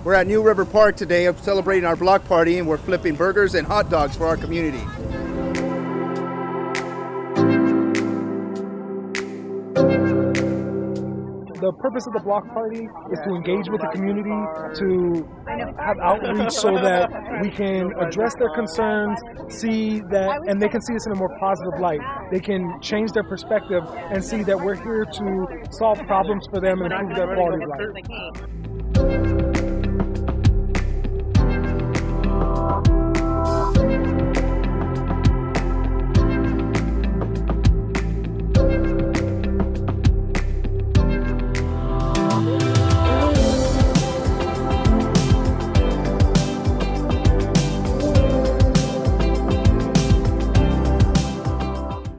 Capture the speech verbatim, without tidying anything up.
We're at New River Park today celebrating our block party, and we're flipping burgers and hot dogs for our community. The purpose of the block party is to engage with the community, to have outreach so that we can address their concerns, see that, and they can see us in a more positive light. They can change their perspective and see that we're here to solve problems for them and improve their quality of life.